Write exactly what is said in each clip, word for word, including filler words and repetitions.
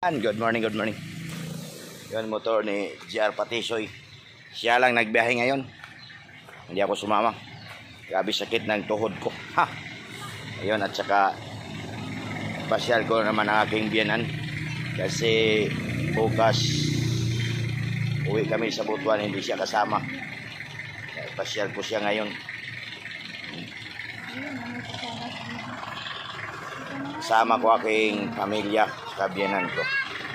Good morning, good morning. Yun, motor ni J R Patisoy. Siya lang nagbiyahe ngayon. Hindi ako sumama. Grabe sakit ng tuhod ko. Ha! Ayun, at saka pasyal ko naman ang aking biyanan. Kasi bukas uwi kami sa Butuan, hindi siya kasama. Pasyal ko siya ngayon. Sama ko aking pamilya sa biyanan ko.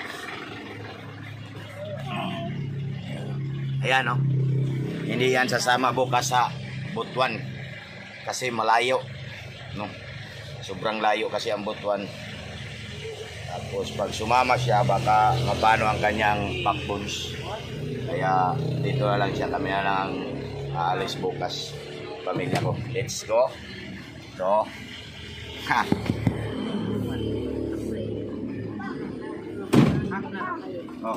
Ayan, oh. Hindi yan sasama bukas sa Butuan kasi malayo, no? Sobrang layo kasi ang Butuan. Tapos pag sumama siya baka mapano ang kanyang backbones. Kaya dito na lang siya, kami na lang aalis bukas, pamilya ko. Let's go. So, ha. Oh.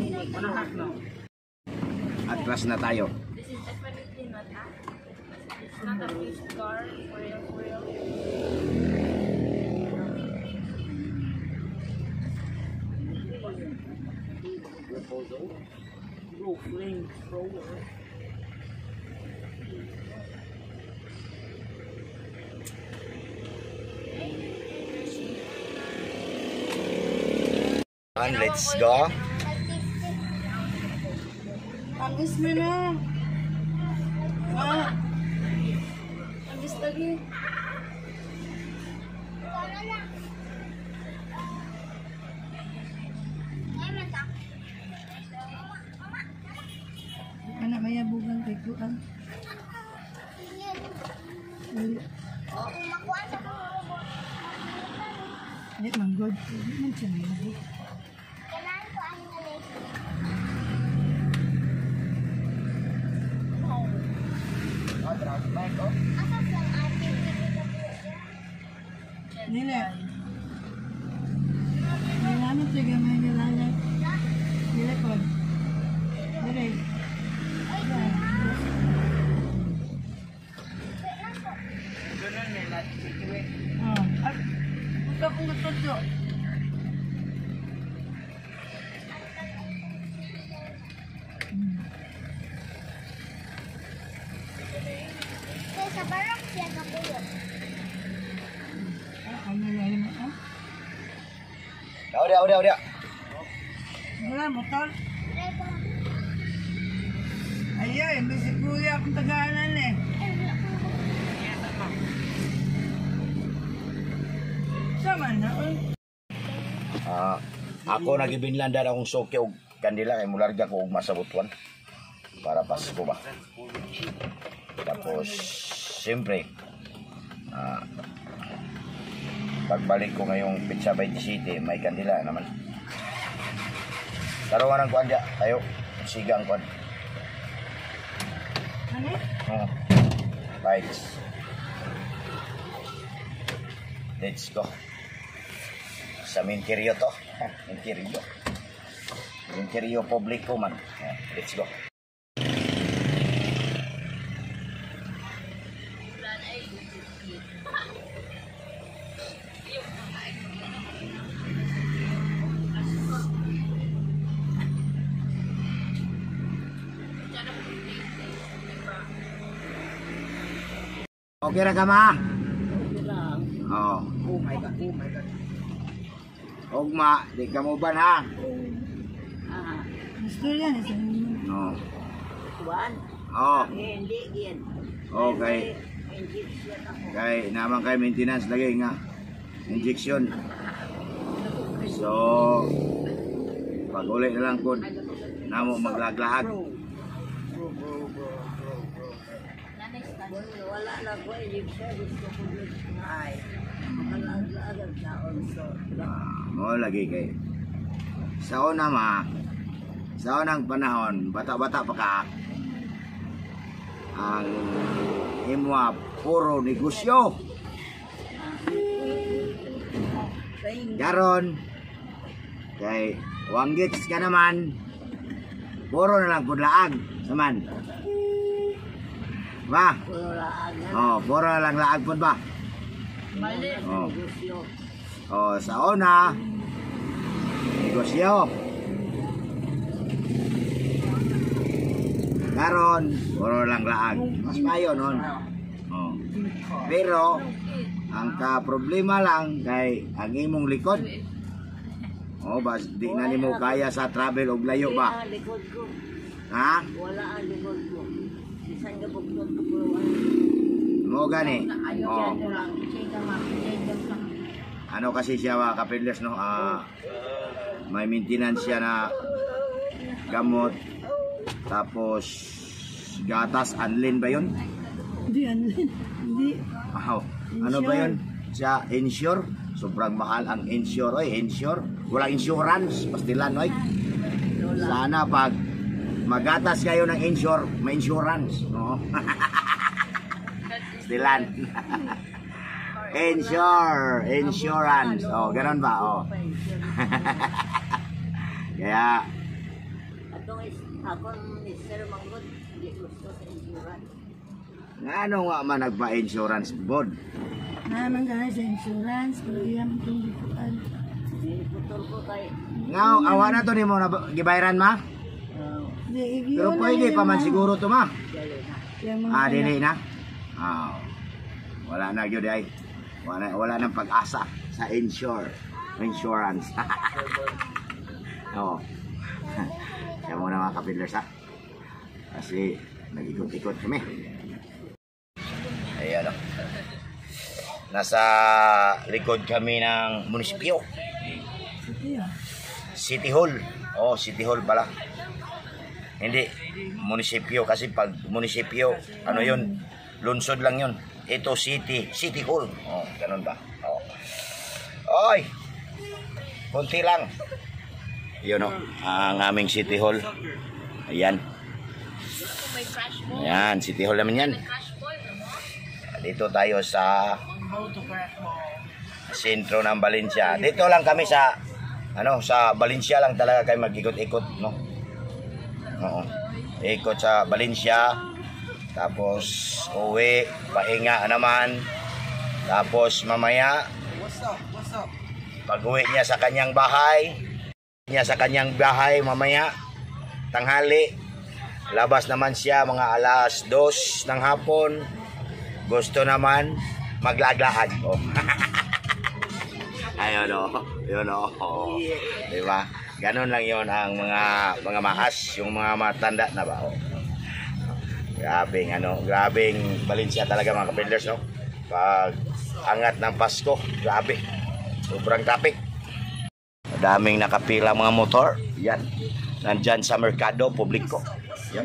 Atras na tayo. This is definitely not a. It's not a fish car for real, for real. And let's go. Angis mo na. Ah. Angis lagi. Anak maya bukan kay kuan. Ini manggod. Ini macam ni. Nila. Nila na tiga may nilala. Nila ko. Nila. Oh, at buka kong gusto. Sa barang siya kapulo. Ano lalim mo? Udah, udah, udah. Wala motor. Ayay, imbis si kuya akong tagahanan eh. Sama na, oy. Ah, ako nagibinlandan akong soke og kandila kay mularga ko og masa Butuan para Pasko ba. Tapos siyempre ah, pagbalik ko ngayong Pizza by City, may kandila naman. Karoon ang kuan dia, tayo sigang kuan. Ano? Oh. Lights. Let's go. Sa Minterio to. Minterio. Minterio publiko man. Let's go. Okay ra ka ma? Oh. Oh my God, oh my God. Ogma, di ka mo ban ha? Ah, gusto yan eh. No. Kuan? Oh. Hindi, yan. Okay. Kay naman kay maintenance lagi nga. Injection. So pag uli na lang po namo maglaglaag. Wala na ko injection. Gusto ko ay. Maglaglaag sa onso. Ah, mo lagi kay sa una ma sa unang panahon bata-bata pa ka ang imwa puro negosyo. Karon kay wanggits ka naman puro na lang pudlaag naman ba? Oh, puro na lang laag pud ba? Oh. Oh, sa una negosyo siyo. Karon, puro lang laag. Mas mayo nun. Oh. Pero, ang ka problema lang kay ang imong likod. Oh, bas di na nimo kaya sa travel og layo ba? Wala ang likod ko. Ha? Wala ang likod ko. Isang gabugtot ko puluan. Mo gani. Oh. Ano kasi siya mga kapidlers no? Ah, may maintenance siya na gamot. Tapos gatas anlin ba 'yun? Hindi, hindi. Wow. Ano ba 'yun? Siya insure. Sobrang mahal ang insure, oy, insure. Walang insurance, pastilan, oy. Sana pag magatas kayo ng insure, may insurance, no? Pastilan. Insure, insurance. Oh, ganun ba? Oh. Kaya Atong is akong Mister Manggod, hindi gusto sa insurance. ngano nga man nagpa-insurance bod? Naman ka sa insurance, pero iyang tungguan. Putol ko kay Ngaw, awa na to nimo na gibayaran ma? Pero pwede pa man siguro to ma. Ah, dili na. Ah. Wala na gyud ay. Wala wala nang pag-asa sa insure, insurance. Oo. Kaya mo na mga kapidlers ha. Kasi nag-ikot-ikot kami. Ayan o. Nasa likod kami ng munisipyo. City Hall. Oh, City Hall pala. Hindi, munisipyo kasi pag munisipyo, ano yun, lungsod lang yun. Ito city, City Hall. Oh, ganun ba? Oh. Oy! Kunti lang. Yun o, ang aming City Hall. Ayan. May crash mo. Ayan, City Hall naman yan. Crash boy, ano? Dito tayo sa sentro ng Valencia. Dito lang kami sa ano, sa Valencia lang talaga kayo mag-ikot-ikot, no? Oo. Ikot sa Valencia. Tapos uwi, pahinga naman. Tapos mamaya pag-uwi niya sa kanyang bahay, niya sa kanyang bahay mamaya tanghali. Labas naman siya mga alas dos ng hapon. Gusto naman maglaglaan. Oh. Ayun o. Yun o. Oh. Diba? Ganon lang yon ang mga mga mahas, yung mga matanda na ba. Oh. Grabing ano, grabing Valencia talaga mga kapidlers, no? Pag angat ng Pasko, grabe. Sobrang traffic. Daming nakapila mga motor. Yan. Nandyan sa merkado, publiko. Yan.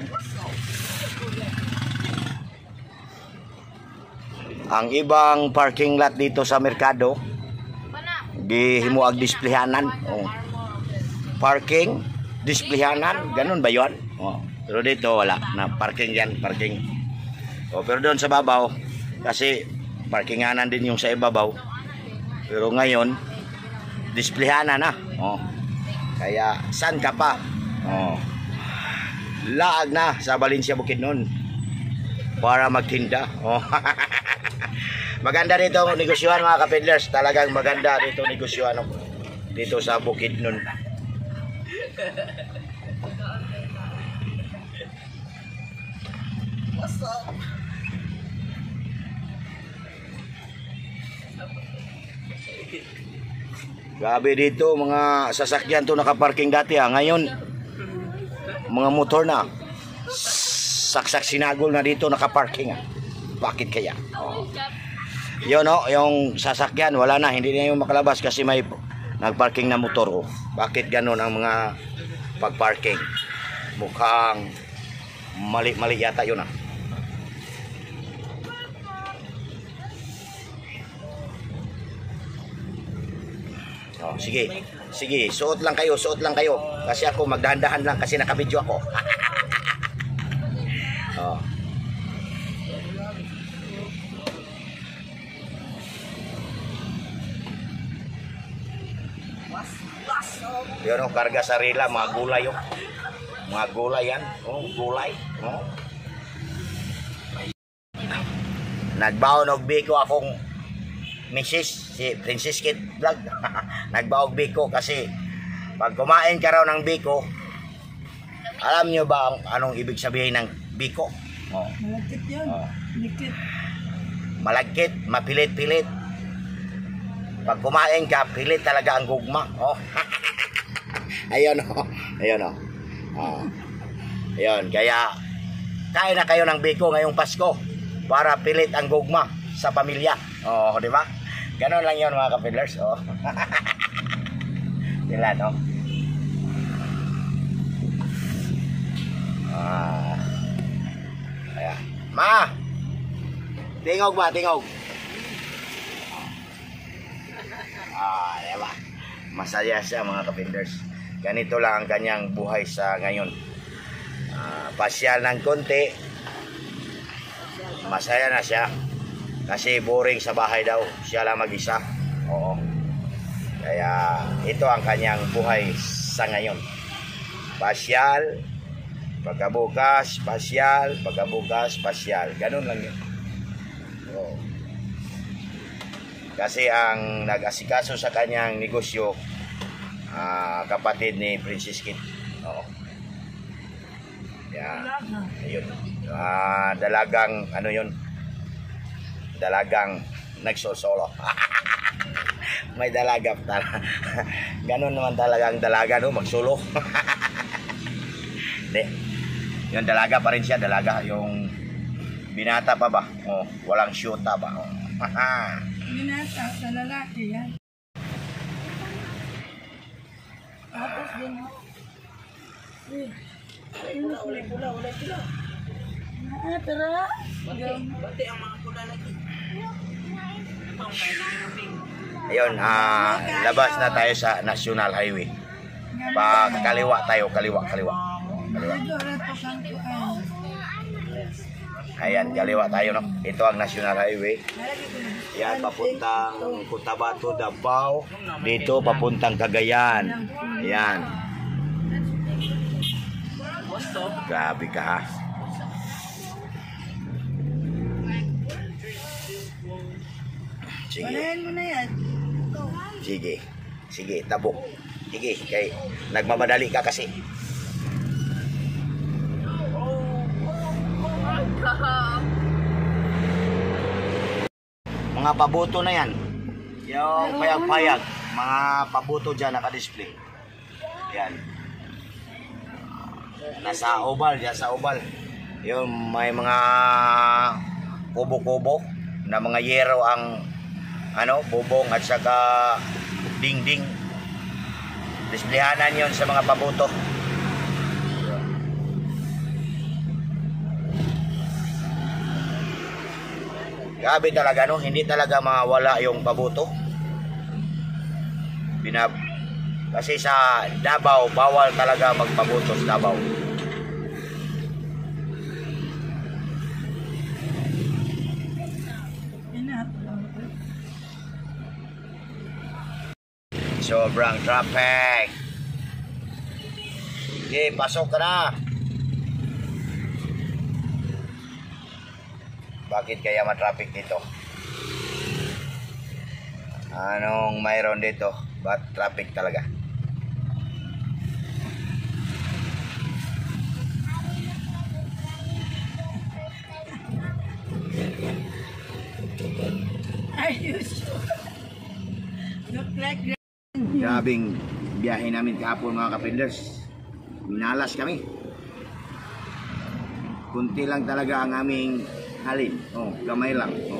Ang ibang parking lot dito sa merkado, gihimuag displayhanan. Oh. Parking, displayhanan, ganun ba yun? Oh. Pero dito wala, na parking yan, parking. Oh, pero doon sa babaw, kasi parkinganan din yung sa ibabaw. Pero ngayon, displayhanan na. Oh. Kaya, saan ka pa? Oh. Laag na sa Valencia Bukidnon para magtinda. Oh. Maganda dito ang negosyohan mga kapidlers. Talagang maganda dito negosyohan dito sa Bukidnon. What's up? Grabe dito mga sasakyan to nakaparking dati ha. Ngayon mga motor na saksak sinagol na dito nakaparking ha. Bakit kaya? Oh. Yun no, yung sasakyan wala na, hindi na yung makalabas kasi may nagparking na motor. Oh. Bakit ganon ang mga pagparking? Mukhang mali-mali yata yun ah. Oh, sige. Sige, suot lang kayo, suot lang kayo. Kasi ako magdahan-dahan lang kasi nakabidyo ako. Oh. Yun o, karga sarila, mga gulay yung mga gulay yan. Oh, gulay. Oh. Nagbaon og biko akong Missus si Princess Kid Vlog. Nagbaog biko kasi Pag kumain ka raw ng biko, alam nyo ba ang anong ibig sabihin ng biko? Oh. Malagkit yun. Oh. Likit. Malagkit, mapilit-pilit. Pag kumain ka, pilit talaga ang gugma. Oh. Ayun oh. Ayun oh. Oh. Ayun, kaya kain na kayo ng biko ngayong Pasko para pilit ang gugma sa pamilya. Oh, di ba? Ganon lang 'yon mga kapidlers. Oh. Sila no. Ah. Ayan. Ma. Tingog ba, tingog. Ah, diba? Masaya siya mga kapinders. Ganito lang ang kanyang buhay sa ngayon. Ah, pasyal ng konti. Masaya na siya. Kasi boring sa bahay daw. Siya lang mag-isa. Oo. Kaya ito ang kanyang buhay sa ngayon. Pasyal, pagkabukas, pasyal, pagkabukas, pasyal. Ganun lang yun. Oo. Kasi ang nag-asikaso sa kanyang negosyo, uh, kapatid ni Princess Kit. Oo. Yan. Ayun. Uh, dalagang, ano yun? Dalagang nagsosolo. May dalaga talaga. Ganun naman talaga ang dalaga, no? Magsolo. Hindi. Yung dalaga pa rin siya, dalaga. Yung binata pa ba? Oh, walang syuta ba? Oh. Binata sa lalaki yan. Tapos din mo. Eh, pula, uli, pula, uli, pula. Ah, tara. Bati ang mga pula lagi. Ayun, ah, labas na tayo sa National Highway. Pa kaliwa tayo, kaliwa, kaliwa. Kaliwa. Ayan, kaliwa tayo, no? Ito ang National Highway. Yan, papuntang Cotabato, Davao. Dito, papuntang Cagayan. Ayan. Grabe ka, ha? Sige. Palayan mo na yan. Sige. Sige, tabok. Sige, kay nagmamadali ka kasi. Mga pabuto na yan. Yung payag-payag. Mga pabuto dyan naka-display. Yan. Nasa oval, dyan sa oval. Yung may mga kubo-kubo na mga yero ang ano, bubong at saka dingding. Displayhanan yon sa mga pabuto. Grabe talaga, no? Hindi talaga mawala yung pabuto. Binab Kasi sa Davao, bawal talaga magpabuto sa Davao. Sobrang traffic. Okay, pasok ka na. Bakit kaya ma-traffic dito? Anong mayroon dito? Ba't traffic talaga? Are you sure? Look like Grabing biyahe namin kahapon mga kapinders. Minalas kami. Kunti lang talaga ang aming halin. Oh, kamay lang. Oh.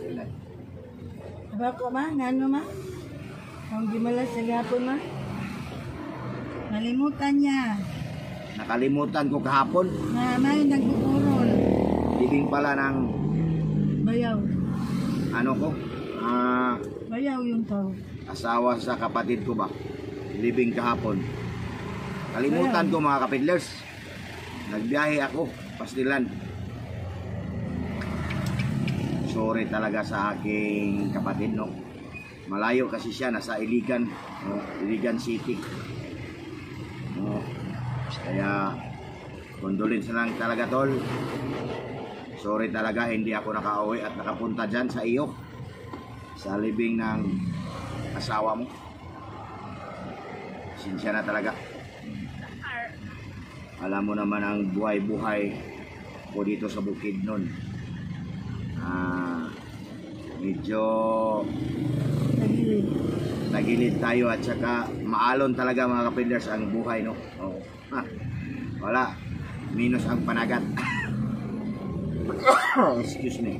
Aba ko ma, ngano ma? Ang gimalas sa gapon ma? Nalimutan niya. Nakalimutan ko kahapon. Na may nagbuburol. Libing pala ng Bayaw. ano ko? Ah, Bayaw yung tao. asawa sa kapatid ko ba? Libing kahapon. Kalimutan ko mga kapidlers. Nagbiyahe ako, pastilan. Sorry talaga sa aking kapatid, no. Malayo kasi siya, nasa Iligan, no? Iligan City. No. Kaya condolence lang talaga, tol. Sorry talaga hindi ako nakauwi at nakapunta dyan sa iyo. Sa libing ng asawa mo. Pasensya na talaga. Ar. Alam mo naman ang buhay-buhay ko dito sa Bukidnon. Ah, medyo Tagilid. tagilid tayo at saka maalon talaga mga kapinders ang buhay, no? Oo. Ha, wala. Minus ang panagat. Excuse me.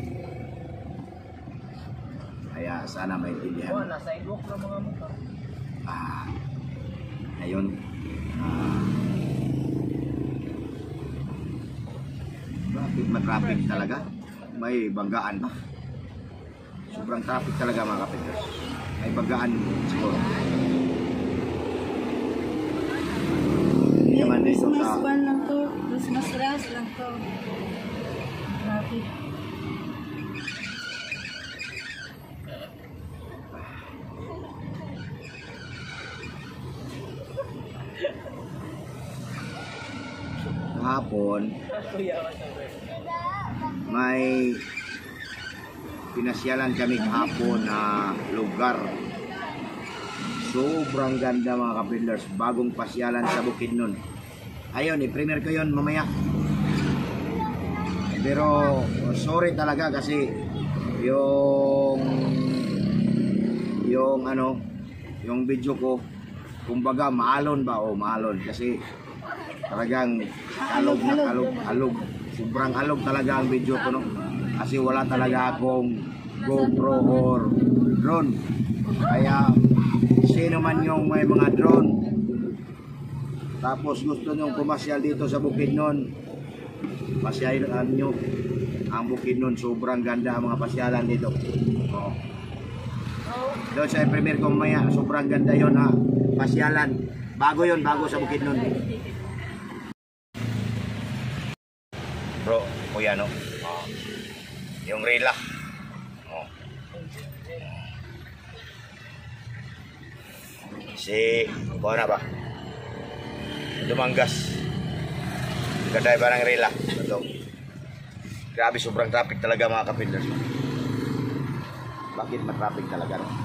Kaya sana maintindihan. Wala, sidewalk na mga motor. Ah, ayun. Ah, traffic matraffic talaga. May banggaan ba? Sobrang traffic talaga mga kapiters. May banggaan siguro. Hindi naman dito Christmas sa... one lang to. Christmas rush lang to. Traffic. Kahapon, may pinasyalan kami kahapon na lugar. Sobrang ganda mga kapinders. Bagong pasyalan sa Bukidnon. Ayun, i-premiere ko yun mamaya. Pero sorry talaga kasi yung yung ano, yung video ko kumbaga maalon ba o maalon kasi talagang alog na alog, alog. Sobrang alog talaga ang video ko, no? Kasi wala talaga akong GoPro or drone. Kaya sino man yung may mga drone tapos gusto nyo pumasyal dito sa Bukidnon, pasyalan nyo ang Bukidnon. Sobrang ganda ang mga pasyalan dito. Oo. Doon sa premiere ko mamaya, sobrang ganda yon ha. Pasyalan. Bago yon, bago sa Bukidnon. Bro, kuya no? Oh. Yung rela. Oh. Si, kuha na ba? Dumanggas. Ganda ba ng rela? Ito. Grabe, sobrang traffic talaga mga kapinders. Bakit matraffic talaga, no?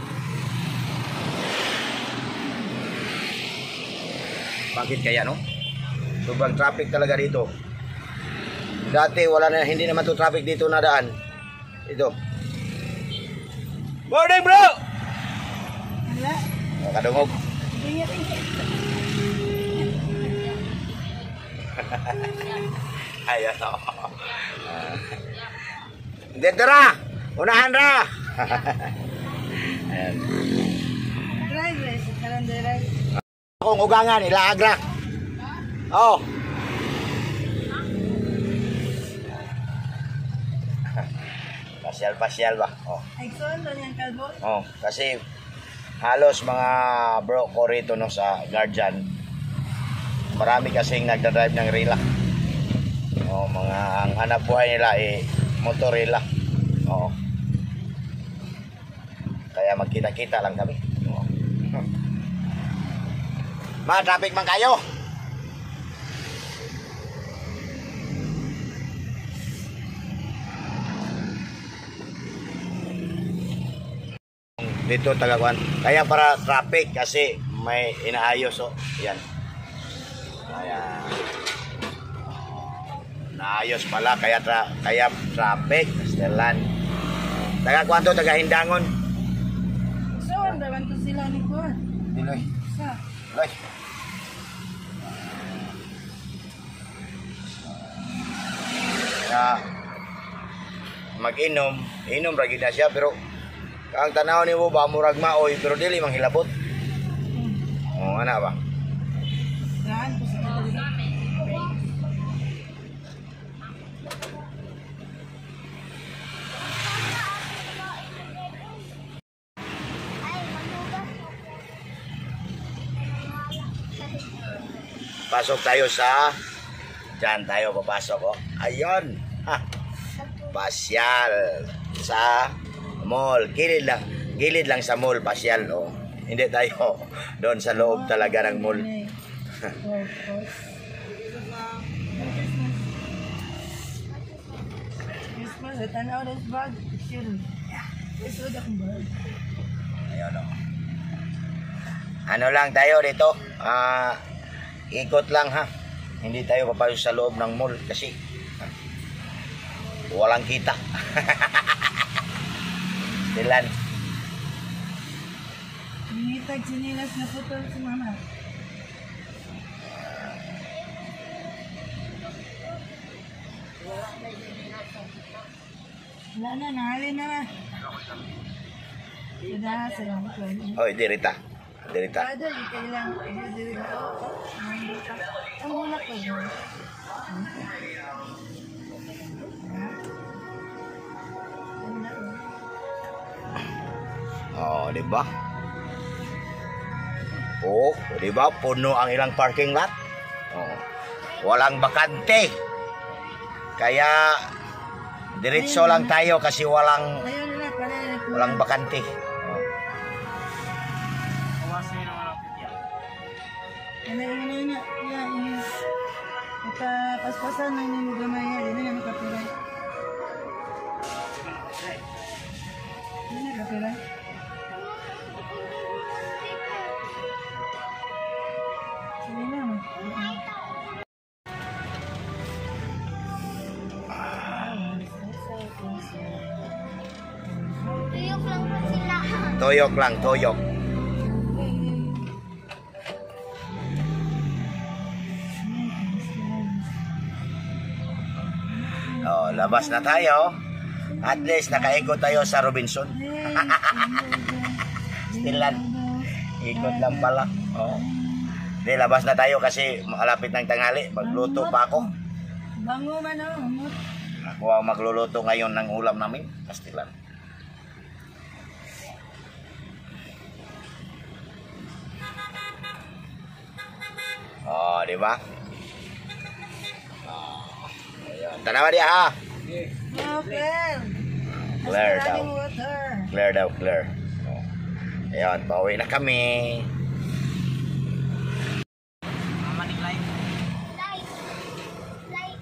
Bakit kaya, no? Sobrang traffic talaga dito. Dati wala na, hindi naman to traffic dito na daan. Ito. Morning, bro! Wala. Oh, kadungog. Ingat, ingat. Ayan, o. Dito ra! Unahan ra! Ayan. Drive, guys. Kalang drive. Akong ugangan, ilaagra. Oh. Pasyal-pasyal ba? Oh. Ay, saan doon yung kalbo? Oh, kasi halos mga bro ko rito no sa Guardian. Marami kasing nagda-drive ng rela. Oh, mga ang hanap buhay nila eh motorela. Oo. Kaya magkita-kita lang kami. Oo. Ma, traffic man kayo. Dito Tagakuan. Kaya para traffic kasi may inaayos oh. Yan. Kaya naayos pala kaya tra kaya traffic Sterlan. Tagakuan to taga Hindangon. So, andaban to sila ni Kuan. Diloy. Sa? Diloy. Kaya mag-inom, inom ra gid na siya pero ang tanaw ni mo ba murag maoy pero dili manghilabot. Oh, ana ba? Saan po sa kalbo? Pasok tayo sa diyan tayo papasok oh. Ayun. Ha. Pasyal sa mall. Gilid lang. Gilid lang sa mall pasyal oh. Hindi tayo doon sa loob talaga ng mall. Christmas, tanaw na sa bag. Sure. Isod akong bag. Ayun oh. ano lang tayo dito, ah, ikot lang ha. Hindi tayo papasok sa loob ng mall kasi ah, walang kita. Dilan. Hinitag sinilas na putol si mama. Wala na, nangalin na ba? Sudah, sayang ko. Oy, dirita. Dirita. Ada di kailang, ada di ang mulak ko yun. Oh, di ba? Oh, di ba? Puno ang ilang parking lot. Oh. Walang bakante. Kaya diretso lang tayo kasi walang Ayun na, pala na. walang bakante. Oh. Ano yun na yun na, yan, yun. Ita, paspasan na yun yung gamay yan, yun na nakapiray. Yun na nakapiray. Sige na, ma. Tuyok lang po sila. Toyok lang, toyok. Oh, labas na tayo. At least nakaikot tayo sa Robinson. Stilan. Ikot lang pala. Oh. Di, labas na tayo kasi malapit ng tanghali. Magluto pa ako. Bango man o, umot. Ako ang magluluto ngayon ng ulam namin. Pastilan. Oh, di ba? Oh, ayan. Tanawa dia ha. Okay. Clear daw. Maraming water. Clear daw, clear. Oh. Ayan, pauwi na kami. Light. Light.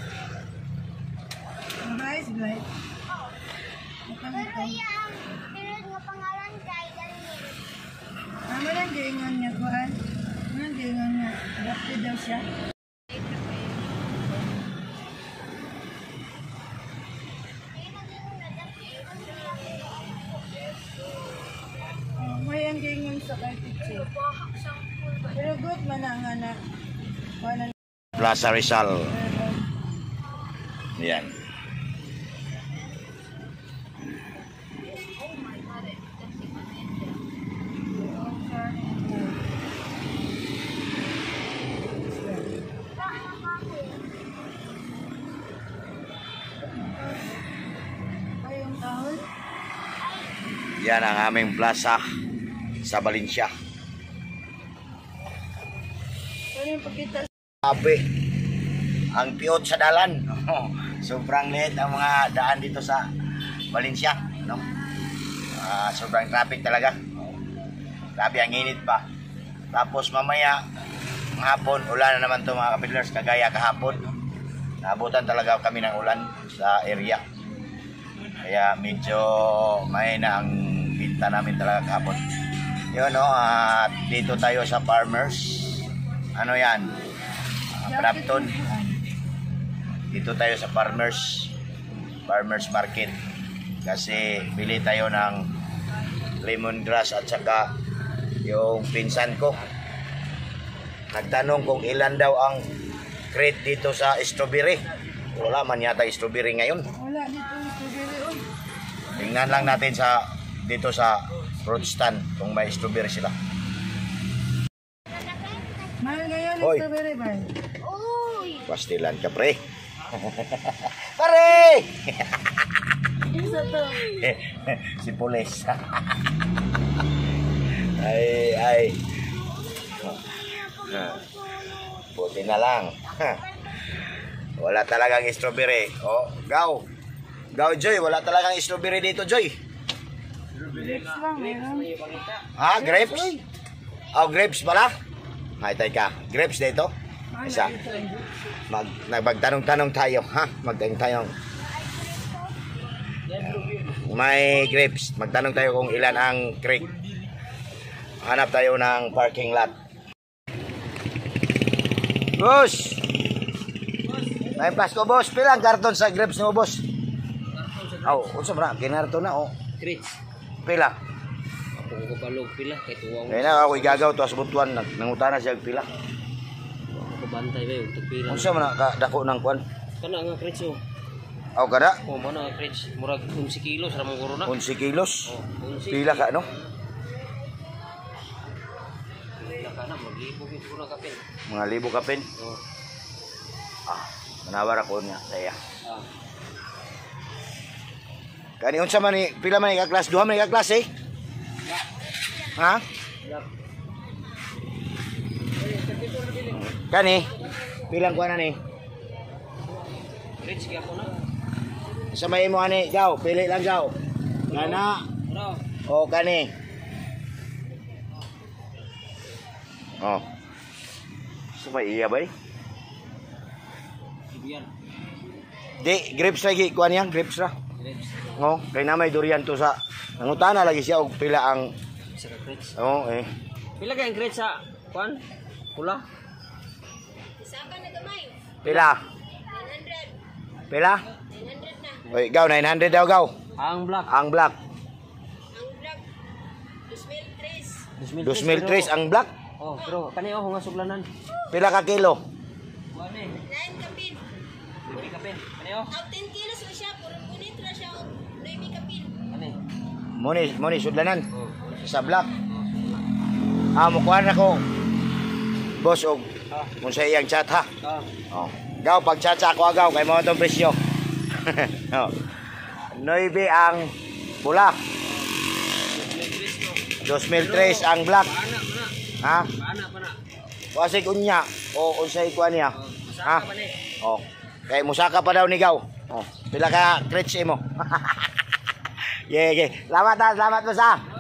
Mabais, bright. Pero iya, pero nga pangalan kay Daniel. Ano lang gaingon niya, kuhan? Ano lang gaingon niya? Adapted daw siya. Oh, may ang gaingon sa kay teacher. Pero good man ang anak. Wala na. Plaza Rizal. Yan. Ayong taon. Yan ang aming plaza sa Valencia. Ano yung pagkita? Sabi, ang piyot sa dalan. Oh, sobrang liit ang mga daan dito sa Valencia. No? Ah, sobrang traffic talaga. Oh, grabe, ang init pa. Tapos mamaya, hapon, ulan na naman to mga kapidlers, kagaya kahapon. Naabutan talaga kami ng ulan sa area. Kaya medyo may na ang binta namin talaga kahapon. Yun no, at dito tayo sa Farmers. Ano yan? Uh, Brampton. Dito tayo sa Farmers. Farmers Market. Kasi bili tayo ng lemongrass at saka yung pinsan ko. Nagtanong kung ilan daw ang crate dito sa strawberry. Wala man yata strawberry ngayon. Wala dito yung strawberry. Oh. Tingnan lang natin sa dito sa fruit stand kung may strawberry sila. Mahal ngayon yung Hoy. strawberry ba? Uy! Pastilan ka pre. Pare! Isa to. Si Pulis. ay, ay. Buti na lang. Wala talagang strawberry. Oh, Gaw. Gaw, Joy. Wala talagang strawberry dito, Joy. Grapes lang, meron. Ha? Grapes? Oh, grapes pala? Ay, teka. Grapes dito? Isa. Mag, magtanong-tanong tayo, ha? Magtanong-tanong. May grapes. Magtanong tayo kung ilan ang crate. Hanap tayo ng parking lot. Boss! May Pasko, boss. Pilang karton sa grapes mo, boss? Aw, oh, unsa man kinarton na, oh. Grits. Pila. Ako ko palog pila kay tuwang. Kaya na ako igagaw to sa butuan, nangutana siya og pila. Ako bantay ba yung pila. Unsa man ka dako ng kwan? Kana nga grits oh. Aw kada Oh, mana nga grits murag eleven kilos ra mong corona. eleven kilos. Oh, eleven. Pila ka no? Pila ka na magibo gid ko na kapin. Mga libo ka pin. Oh. Ah, manawar ako niya sa iya. Ah. Kani unsa man ni pila man ka class? Duha man ka class eh? Ha? Black. Kani pilang kuan na ni? Grits kaya ko na. Sa may mo ani, gaw, pili lang gaw. Kana Ano? o kani. Oh. Sa may iya bay? Ibian. Di, grapes lagi kuan yan, grapes ra. Grits. Oh, kay na may durian to sa nangutana lagi siya og pila ang Isa ka grits. oh eh. Pila kay ang grits sa kwan? Pula. Saka na gamay. Pila? nine hundred. Pila? nine hundred na. Oy, gaw nine hundred daw gaw. Ang black. Ang black. Ang vlog. two mil tres. two mil tres ang black. Oh, pero kani oh nga suglanan. Pila ka kilo? Kuan eh. nine kapin. Libi ka pen. Kani oh. Out ten kilos na siya. Puro punit na siya. nine kapin. Kani. Muni, muni sudlanan Oh. sa black. Ah, mukuha na ko. Boss og Ah. kung sa iyang chat ha. Ah. Oh. Gaw pag chat sa ako agaw kay mo tong presyo. Oh. Noibe ang pula. two mil tres ang black. Pana pana. Ha? Pana pana. Wasig unya o unsay kuan niya. Ha? Saka pa ni. Oh. Kay musaka pa daw ni gaw. Oh. Pila ka crits mo. Yeah, yeah. Salamat ha, salamat mo sa.